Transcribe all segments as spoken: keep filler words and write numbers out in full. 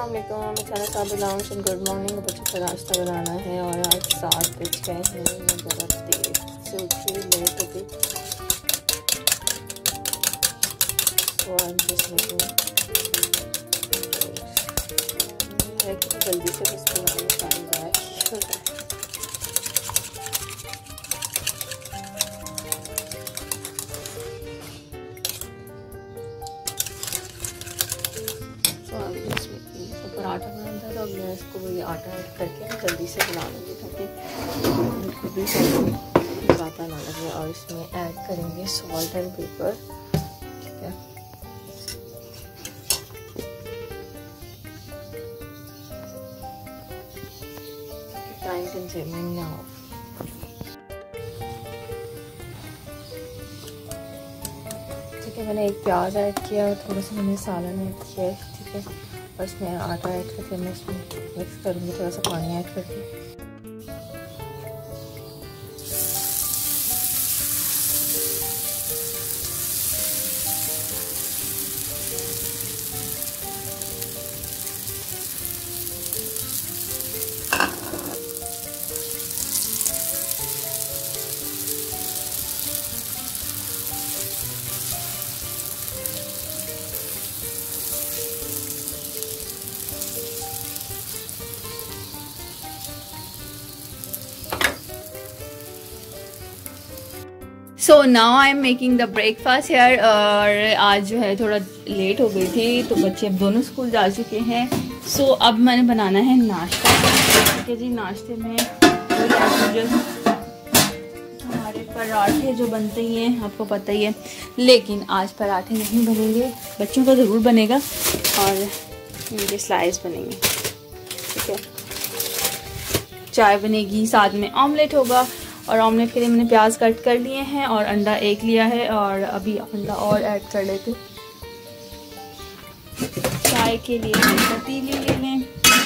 अस्सलाम वालेकुम, मैं खाना साहब लॉन्च एंड गुड मॉर्निंग। बच्चों का नाश्ता बनाना है और आज सात बज गए हैं। मैं ज़रा देर से उठी, लेट हो गई तो आज जिसमें है कि जल्दी से बस बनाने पानी जाए। पराठा बनाना था तो मैं इसको वही आटा ऐड करके जल्दी से बना लूँगी ताकि बिल्कुल भी ज़्यादा ना लगे। और इसमें ऐड करेंगे सॉल्ट एंड पेपर, ठीक है। टाइम कंज्यूमिंग ना हो। ठीक है, मैंने एक प्याज ऐड किया और थोड़ा सा मैंने सालन ऐड किया है, ठीक है। और इसमें आटा ऐड करके मैं इसमें मिक्स करूँगी, थोड़ा सा पानी ऐड करके। So now I am making the breakfast here. और आज जो है थोड़ा लेट हो गई थी तो बच्चे अब दोनों स्कूल जा चुके हैं। सो so, अब मैंने बनाना है नाश्ता, ठीक है जी। नाश्ते में जो हमारे पराठे जो बनते ही हैं आपको पता ही है, लेकिन आज पराठे नहीं बनेंगे, बच्चों का ज़रूर बनेगा और इनके स्लाइस बनेंगे, ठीक है। चाय बनेगी, साथ में ऑमलेट होगा। और ऑमलेट के लिए मैंने प्याज कट कर लिए हैं और अंडा एक लिया है और अभी अंडा और ऐड कर लेते। चाय के लिए पतीली ले लें।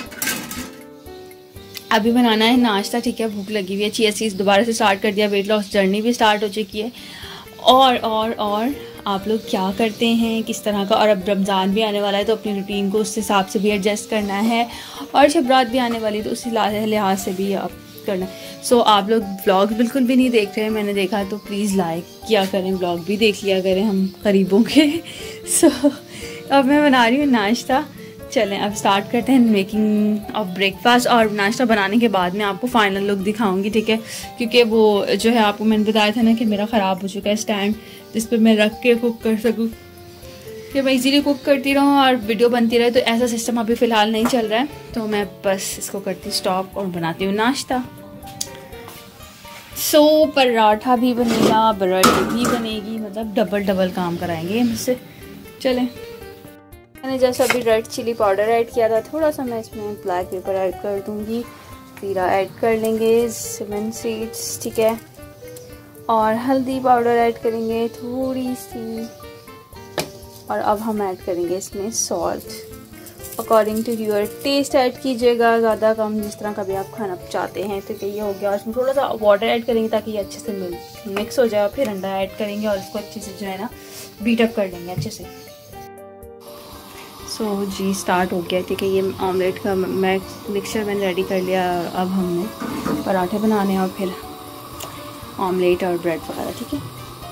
अभी बनाना है नाश्ता, ठीक है। भूख लगी हुई है, चिया सीड्स दोबारा से स्टार्ट कर दिया, वेट लॉस जर्नी भी स्टार्ट हो चुकी है। और और और आप लोग क्या करते हैं, किस तरह का। और अब रमज़ान भी आने वाला है तो अपनी रूटीन को उस हिसाब से भी एडजस्ट करना है। और जब रात भी आने वाली है तो उसी लिहाज से भी आप करना है। सो so, आप लोग व्लॉग बिल्कुल भी नहीं देख रहे हैं, मैंने देखा तो प्लीज़ लाइक किया करें, व्लॉग भी देख लिया करें हम करीबों के। सो so, अब मैं बना रही हूँ नाश्ता। चलें अब स्टार्ट करते हैं मेकिंग ऑफ ब्रेकफास्ट। और नाश्ता बनाने के बाद मैं आपको फाइनल लुक दिखाऊंगी, ठीक है। क्योंकि वो जो है आपको मैंने बताया था ना कि मेरा ख़राब हो चुका है स्टैंड, जिस पर मैं रख के कुक कर सकूँ, कि मैं इजीली कुक करती रहूँ और वीडियो बनती रहे। तो ऐसा सिस्टम अभी फ़िलहाल नहीं चल रहा है, तो मैं बस इसको करती स्टॉप और बनाती हूँ नाश्ता। सो so, पराठा भी बनेगा, ब्रेड भी बनेगी, मतलब डबल डबल काम कराएंगे मुझसे। चलें, मैंने जैसा अभी रेड चिली पाउडर ऐड किया था, थोड़ा सा मैं इसमें ब्लैक पेपर ऐड कर दूँगी, जीरा ऐड कर लेंगे, सिमन सीड्स, ठीक है। और हल्दी पाउडर ऐड करेंगे थोड़ी सी। और अब हम ऐड करेंगे इसमें salt, according to your taste add कीजिएगा, ज़्यादा कम जिस तरह का भी आप खाना चाहते हैं। तो ये हो गया। और इसमें थोड़ा सा वाटर ऐड करेंगे ताकि ये अच्छे से मिल मिक्स हो जाए। फिर अंडा ऐड करेंगे और इसको अच्छे से जो है ना बीट अप कर लेंगे अच्छे से। सो so, जी स्टार्ट हो गया, ठीक है। ये ऑमलेट का मैं मिक्सचर मैंने रेडी कर लिया। अब हमने पराठे बनाने हैं और फिर ऑमलेट और ब्रेड वगैरह, ठीक है।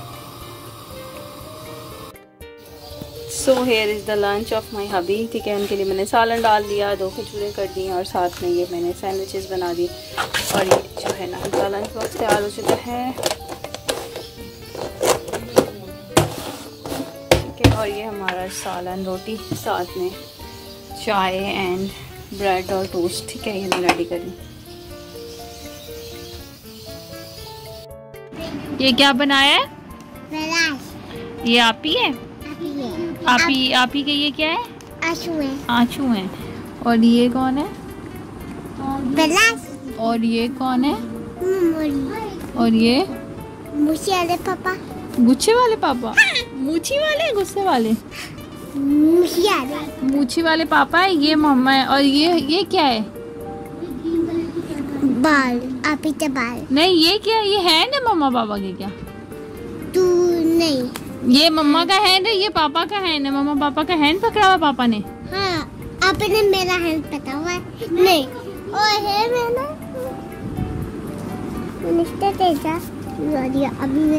So here is the lunch of my hubby, ठीक है। उनके लिए मैंने सालन डाल दिया, दो खिचड़े कर दी और साथ में ये मैंने सैंडविचेस बना दी। और ये जो है ना उनका लंच बॉक्स तैयार हो चुका है, ठीक है। और ये हमारा सालन, रोटी, साथ में चाय एंड ब्रेड और टोस्ट, ठीक है। ये मैं रेडी कर ली। ये क्या बनाया है? ये आप ही है? आप ही आप ही के ये क्या है? आंसू है। आंसू है। और ये कौन है? और ये कौन है? और ये मूछी वाले पापा। गुच्छे वाले पापा? मूछी वाले, गुस्से वाले? मूछी वाले। मूछी वाले पापा है। ये मम्मा है। और ये ये क्या है? बाल। आप ही तो बाल। नहीं, ये क्या है? ये हैंड है मम्मा पापा के क्या? तू नहीं, ये मम्मा का हैंड है, ये पापा का हैंड है। मम्मा पापा का हैंड पकड़ा हुआ पापा ने। हाँ, आपने मेरा हैंड पता हुआ है? नहीं। और है मेरा मिस्टर तेजा अभी मैं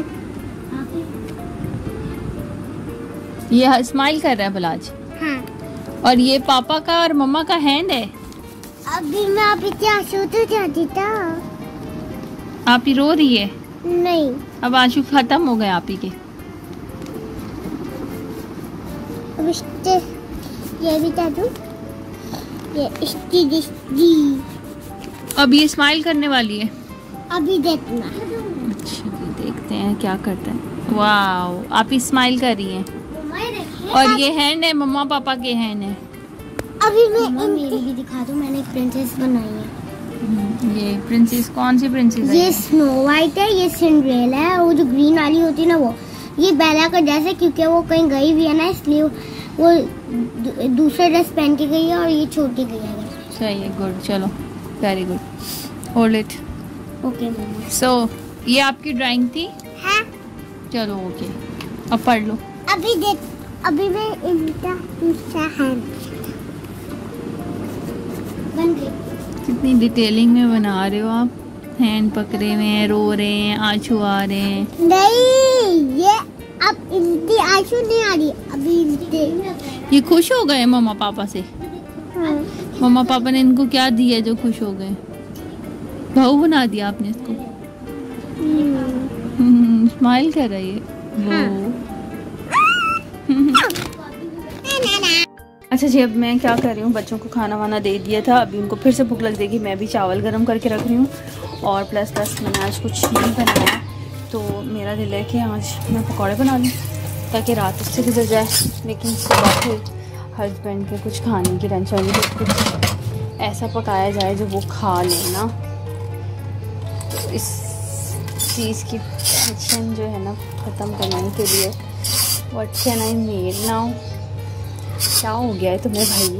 ये स्माइल कर रहा है बलाज। हाँ। और ये पापा का और मम्मा का हैंड है। अभी मैं अभी क्या सोते जाती था। आप ही रो रही है? नहीं। अब आंसू खत्म हो गए आप ही के। अब इसके ये भी था दूं? ये इसकी दिस्ती। अब ये स्माइल करने वाली है। अभी देखना। अच्छा देखते हैं क्या करता है। वाओ आप ही स्माइल कर रही हैं। और ये हैंड है मम्मा पापा के हैंड है। अभी मैं मेरी भी दिखा दूं, मैंने एक प्रिंसेस बनाई है। ये प्रिंसेस कौन सी प्रिंसेस है? ये स्नो वाइट है, ये सिंड्रेला है, वो जो ग्रीन वाली होती है ना वो। ये बेला का ड्रेस है क्योंकि वो कहीं गई भी है ना, इसलिए वो दूसरा ड्रेस पहन के गई है और ये छोटी गई है। सही है, गुड, चलो very good, hold it. Okay so ये आपकी ड्राइंग थी? हाँ। चलो ओके, अब पढ़ लो। अभी देख, अभी मैं इनका दूसरा हैंड बन गई। कितनी डिटेलिंग में बना रहे हो आप। हैंड पकड़े हुए हैं, रो रहे हैं, आंसू आ रहे हैं। नहीं, ये अब इनकी आंसू नहीं आ रही, अभी इनके। ये खुश हो गए मम्मा पापा से? हाँ। मम्मा पापा ने इनको क्या दिया जो खुश हो गए? बहू बना दिया आपने इसको। हम्म। स्माइल कर रही है वो। अच्छा जी, अब मैं क्या कर रही हूँ, बच्चों को खाना वाना दे दिया था, अभी उनको फिर से भूख लग जाएगी। मैं भी चावल गरम करके रख रही हूँ और प्लस प्लस मैंने आज कुछ नहीं बनाया, तो मेरा दिल है कि आज मैं पकौड़े बना लूँ ताकि रात उससे गुजर जाए। लेकिन सुबह फिर हस्बैंड के कुछ खाने की टेंशन नहीं, तो कुछ ऐसा पकाया जाए जो वो खा लेना। तो इस चीज़ की टेंशन जो है ना ख़त्म करने के लिए what can I made now. क्या हो गया है तुम्हें भाई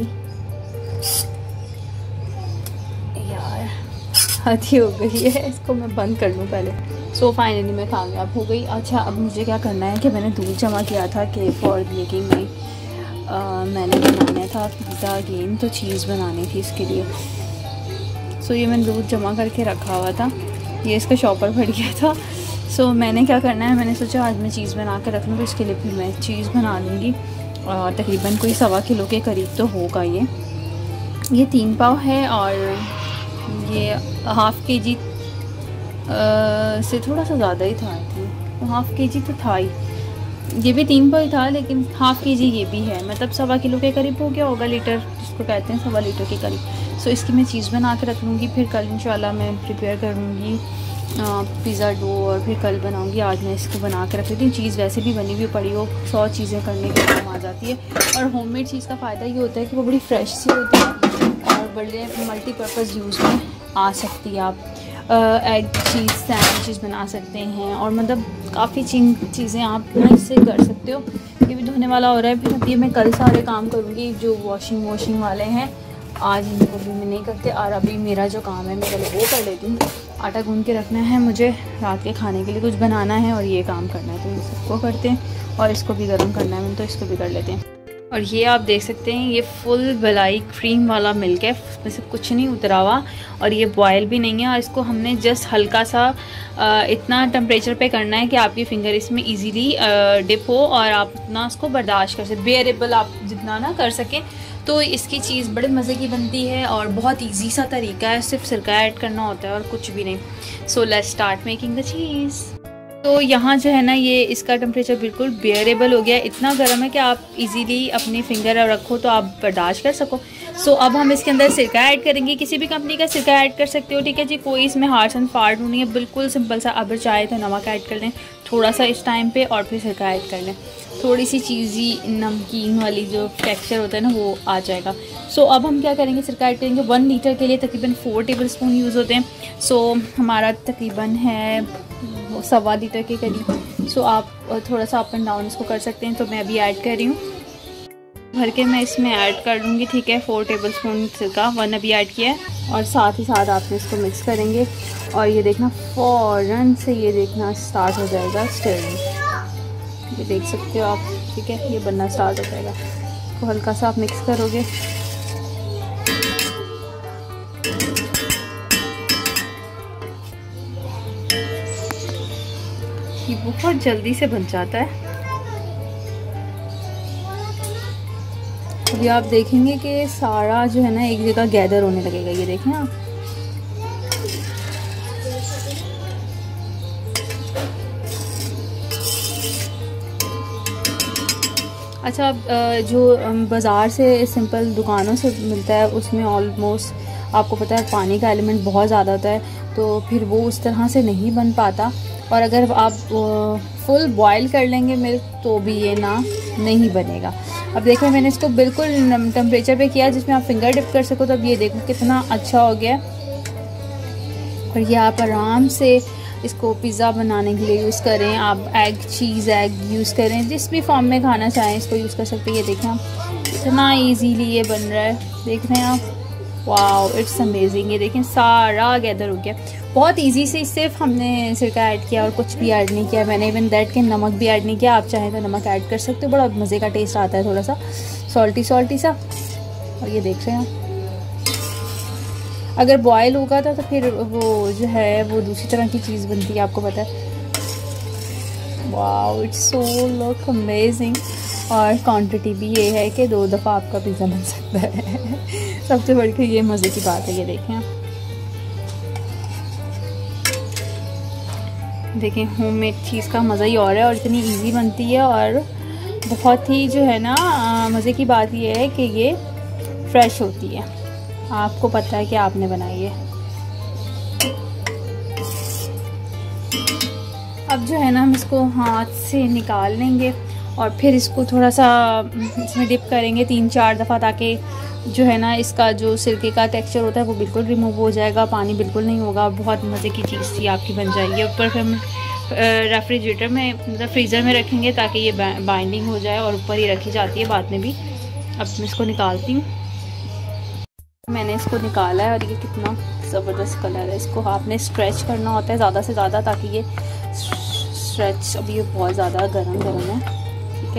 यार, हद हो गई है। इसको मैं बंद कर लूँ पहले। सो फाइनली मैं कामयाब हो गई। अच्छा अब मुझे क्या करना है कि मैंने दूध जमा किया था कि फॉर मेकिंग में मैंने बनाना था पिज़्ज़ा अगेन, तो चीज़ बनानी थी इसके लिए। सो ये मैंने दूध जमा करके रखा हुआ था, ये इसका शॉपर फट गया था। सो मैंने क्या करना है, मैंने सोचा आज मैं चीज़ बना के रख लूँ, तो इसके लिए फिर मैं चीज़ बना लूँगी। और तकरीबन कोई सवा किलो के करीब तो होगा। ये ये तीन पाव है और ये हाफ़ के जी से थोड़ा सा ज़्यादा ही था, तो हाफ़ के जी तो था ही। ये भी तीन पाव ही था लेकिन हाफ़ के जी ये भी है, मतलब सवा किलो के करीब हो गया होगा, लीटर जिसको कहते हैं सवा लीटर के करीब। सो इसकी मैं चीज़ बना के रख लूँगी, फिर कल इंशाल्लाह मैं प्रिपेयर करूँगी पिज़्ज़ा डो और फिर कल बनाऊंगी। आज मैं इसको बना के रख लेती हूँ। चीज़ वैसे भी बनी हुई पड़ी हो, सौ चीज़ें करने के काम आ जाती है। और होममेड चीज़ का फ़ायदा ये होता है कि वो बड़ी फ्रेश सी होती है और बड़े मल्टीपर्पज़ यूज़ में आ सकती है। आप एग चीज़ सैंडविचेस बना सकते हैं और मतलब काफ़ी चीज़ें आप इससे कर सकते हो। ये भी धोने वाला हो रहा है, फिर अब ये मैं कल सारे काम करूँगी जो वॉशिंग वॉशिंग वाले हैं, आज इनको भी मैं नहीं करते। और अभी मेरा जो काम है मैं पहले वो कर लेती हूँ। आटा गूंद के रखना है मुझे, रात के खाने के लिए कुछ बनाना है और ये काम करना है, तो ये सबको करते हैं। और इसको भी गर्म करना है, तो इसको भी कर लेते हैं। और ये आप देख सकते हैं ये फुल मलाई क्रीम वाला मिल्क है, इसमें से कुछ नहीं उतरा हुआ और ये बॉयल भी नहीं है। और इसको हमने जस्ट हल्का सा आ, इतना टेम्परेचर पे करना है कि आपकी फिंगर इसमें इजीली डिप हो और आप उतना उसको बर्दाश्त कर सकें, बेयरेबल आप जितना ना कर सकें। तो इसकी चीज़ बड़े मज़े की बनती है और बहुत इजी सा तरीका है, सिर्फ सिरका ऐड करना होता है और कुछ भी नहीं। So let's start making the cheese. तो यहाँ जो है ना ये इसका टेम्परेचर बिल्कुल बेयरेबल हो गया है, इतना गर्म है कि आप इजीली अपनी फिंगर रखो तो आप बर्दाश्त कर सको। सो so, अब हम इसके अंदर सिरका ऐड करेंगे, किसी भी कंपनी का सिरका ऐड कर सकते हो, ठीक है जी, कोई इसमें हार्श एंड फार्ड नहीं है, बिल्कुल सिंपल सा। अब चाहे तो नमक ऐड कर लें थोड़ा सा इस टाइम पे और फिर सिरका ऐड कर लें, थोड़ी सी चीज़ी नमकीन वाली जो टेक्सचर होता है ना वो आ जाएगा। सो so, अब हम क्या करेंगे, सिरका ऐड करेंगे। वन लीटर के लिए तकरीबन फोर टेबल स्पून यूज़ होते हैं। सो so, हमारा तकरीबन है सवा लीटर के करीब। सो so, आप थोड़ा सा अप एंड डाउन इसको कर सकते हैं। तो मैं अभी ऐड कर रही हूँ, भर के मैं इसमें ऐड कर लूँगी, ठीक है। फोर टेबल स्पून सिरका वन अभी ऐड किया है और साथ ही साथ आपने इसको मिक्स करेंगे और ये देखना फ़ौरन से ये देखना स्टार्ट हो जाएगा स्टिरिंग, ये देख सकते हो आप, ठीक है, ये बनना स्टार्ट हो जाएगा। तो हल्का सा आप मिक्स करोगे ये बहुत जल्दी से बन जाता है। अभी आप देखेंगे कि सारा जो है ना एक जगह गैदर होने लगेगा। ये देखें आप, अच्छा जो बाज़ार से सिंपल दुकानों से मिलता है उसमें ऑलमोस्ट आपको पता है पानी का एलिमेंट बहुत ज़्यादा होता है, तो फिर वो उस तरह से नहीं बन पाता। और अगर आप फुल बॉयल कर लेंगे मिल्क तो भी ये ना नहीं बनेगा। अब देखो मैंने इसको बिल्कुल टेम्परेचर पे किया जिसमें आप फिंगर डिप कर सको, तो अब ये देखो कितना अच्छा हो गया। और ये आप आराम से इसको पिज़्ज़ा बनाने के लिए यूज़ करें, आप एग चीज़ एग यूज़ करें, जिस भी फॉर्म में खाना चाहें इसको यूज़ कर सकते हैं। ये देखें आप इतना इजीली ये बन रहा है, देख रहे हैं आप, वाओ इट्स अमेजिंग। ये देखें सारा गैदर हो गया बहुत इजी से, सिर्फ हमने सिरका ऐड किया और कुछ भी ऐड नहीं किया। मैंने इवन दैट के नमक भी ऐड नहीं किया, आप चाहें तो नमक ऐड कर सकते हो, बड़ा मज़े का टेस्ट आता है, थोड़ा सा सॉल्टी सॉल्टी सा। और ये देख रहे हैं अगर बॉयल होगा था तो फिर वो जो है वो दूसरी तरह की चीज़ बनती है, आपको पता है। Wow it's so look amazing. और क्वांटिटी भी ये है कि दो दफ़ा आपका पिज़्ज़ा बन सकता है सबसे बढ़कर ये मज़े की बात है। ये देखें देखें होममेड चीज़ का मज़ा ही और है, और इतनी इजी बनती है। और बहुत ही जो है ना मज़े की बात ये है कि ये फ्रेश होती है, आपको पता है कि आपने बनाई है। अब जो है ना हम इसको हाथ से निकाल लेंगे और फिर इसको थोड़ा सा इसमें डिप करेंगे तीन चार दफ़ा, ताकि जो है ना इसका जो सिरके का टेक्सचर होता है वो बिल्कुल रिमूव हो जाएगा, पानी बिल्कुल नहीं होगा। बहुत मज़े की चीज़ थी आपकी बन जाएगी। ऊपर फिर हम रेफ्रिजरेटर में मतलब फ्रीज़र में रखेंगे ताकि ये बाइंडिंग हो जाए, और ऊपर ही रखी जाती है बाद में भी। अब मैं इसको निकालती हूँ। मैंने इसको निकाला है और ये कितना ज़बरदस्त कलर है। इसको आपने स्ट्रेच करना होता है ज़्यादा से ज़्यादा ताकि ये स्ट्रेच, अभी ये बहुत ज़्यादा गर्म गर्म है, ठीक है।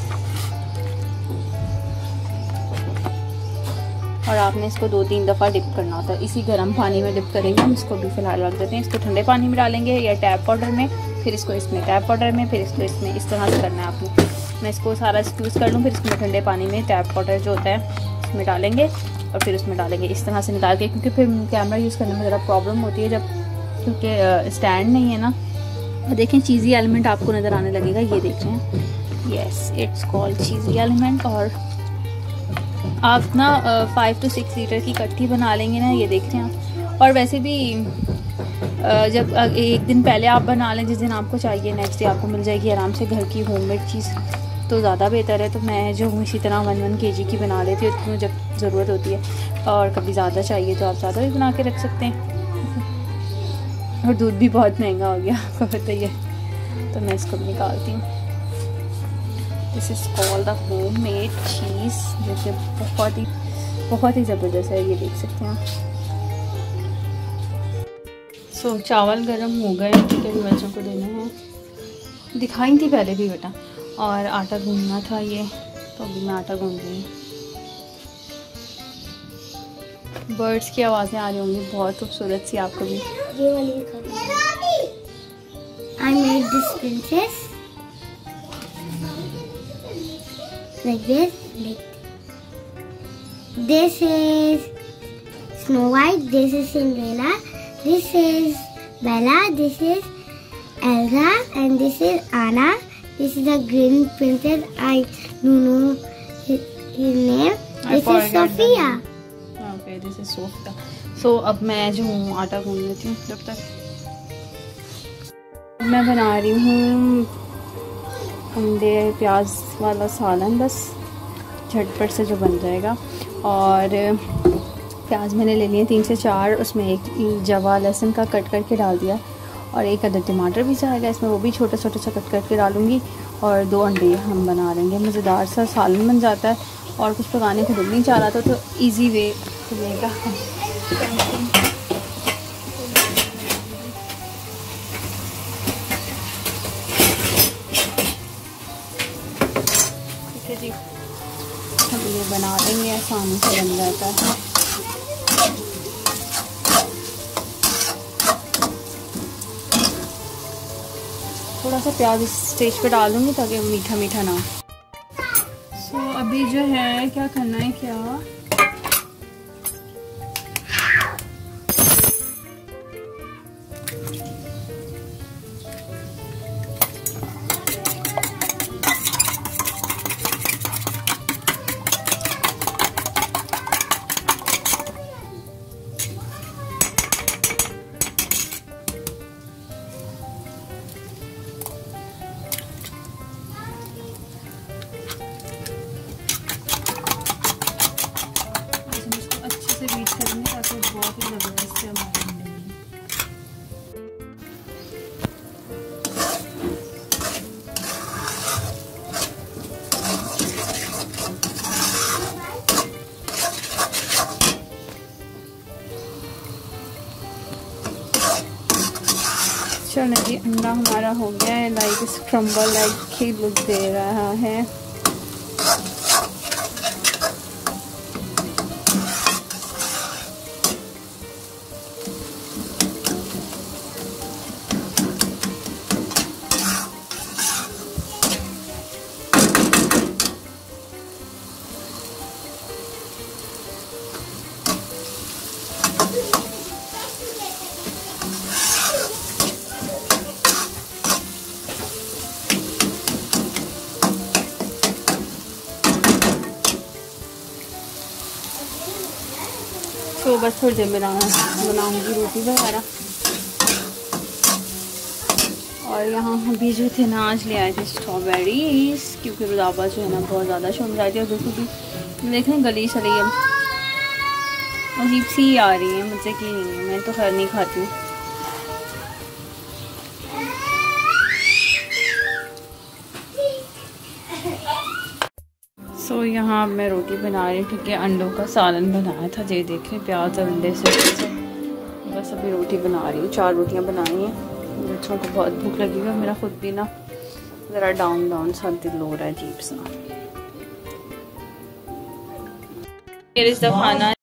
और आपने इसको दो तीन दफ़ा डिप करना होता है, इसी गर्म पानी में डिप करेंगे। हम इसको भी फ़िलहाल रख देते हैं, इसको ठंडे पानी में डालेंगे या टैप वाटर में, फिर इसको इसमें टैप वाटर में, फिर इसको इसमें इस तरह से करना है आपने। मैं इसको सारा स्क्यूज़ कर लूँ, फिर इसमें ठंडे पानी में टैप वाटर जो होता है इसमें डालेंगे और फिर उसमें डालेंगे इस तरह से निकाल के, क्योंकि फिर कैमरा यूज़ करने में ज़रा प्रॉब्लम होती है जब, क्योंकि स्टैंड नहीं है ना। और देखें चीज़ी एलिमेंट आपको नज़र आने लगेगा, ये देख रहे हैं, yes it's called cheesy element. और आप ना फाइव टू सिक्स लीटर की कट्टी बना लेंगे ना, ये देख रहे हैं आप। और वैसे भी आ, जब आ, एक दिन पहले आप बना लें, जिस दिन आपको चाहिए नेक्स्ट डे आपको मिल जाएगी आराम से घर की होममेड चीज़, तो ज़्यादा बेहतर है। तो मैं जो हूँ इसी तरह वन वन के जी की बना लेती हूँ उसमें जब ज़रूरत होती है, और कभी ज़्यादा चाहिए तो आप ज़्यादा भी बना के रख सकते हैं। और दूध भी बहुत महंगा हो गया आपको पता ही है, तो मैं इसको भी निकालती हूँ। This is called the homemade cheese, जो कि बहुत ही बहुत ही ज़बरदस्त है, ये देख सकते हैं आप। सो so, चावल गर्म हो गए, ठीक है, बच्चों को देने हैं, दिखाई थी पहले भी बेटा। और आटा गूंदना था ये, तो अभी मैं आटा गूंद रही हूँ। बर्ड्स की आवाज़ें आ रही होंगी बहुत खूबसूरत सी आपको भी। ये वाली I made this princess like this. Like this is Snow White. This is Cinderella. This is Bella. This is Elsa, and this is Anna. This is a green princess. I don't know his, his name. This is Sophia. Okay, this is Sophia. So अब मैं जो हूँ आटा गूंद लेती हूँ जब तक। मैं बना रही हूँ अंडे प्याज वाला सालन, बस झटपट से जो बन जाएगा। और प्याज मैंने ले लिए तीन से चार, उसमें एक जवा लहसुन का कट करके डाल दिया, और एक अदर टमाटर भी जाएगा इसमें, वो भी छोटा छोटा सा कट करके डालूंगी। और दो अंडे हम बना लेंगे, मज़ेदार सा सालन बन जाता है। और कुछ पकाने को दिल नहीं चाह रहा था, तो इजी वे बनेगा। ठीक है जी, हम ये बना लेंगे, आसानी से बन जाता है। थोड़ा सा प्याज इस स्टेज पे डाल दूँगी ताकि मीठा मीठा ना हो। सो अभी जो है क्या करना है, क्या बीट करेंगे ताकि बहुत ही ज़बरदस्त से हमारे अंडे बने। चलो जी, अंडा हमारा हो गया है, लाइक स्क्रम्बल लाइक ही लुक दे रहा है। तो बस थोड़ी देर में बनाऊंगी रोटी वगैरह। और यहाँ अभी जो थे ना आज ले आए थे स्ट्रॉबेरीज, क्योंकि रुदाबा जो है ना बहुत ज़्यादा शोर रही थी। और बिल्कुल भी देखें गली चली है, अजीब सी आ रही है, मुझसे की नहीं है, मैं तो खैर नहीं खाती हूँ। सो so, यहाँ मैं रोटी बना रही हूँ क्योंकि अंडों का सालन बनाया था। ये देखें प्याज और अंडे से, बस अभी रोटी बना रही हूँ। चार रोटियाँ बनाई हैं। बच्चों को बहुत भूख लगी हुई है, मेरा खुद भी ना ज़रा डाउन डाउन सा दिल हो रहा है, अजीब सा। खाना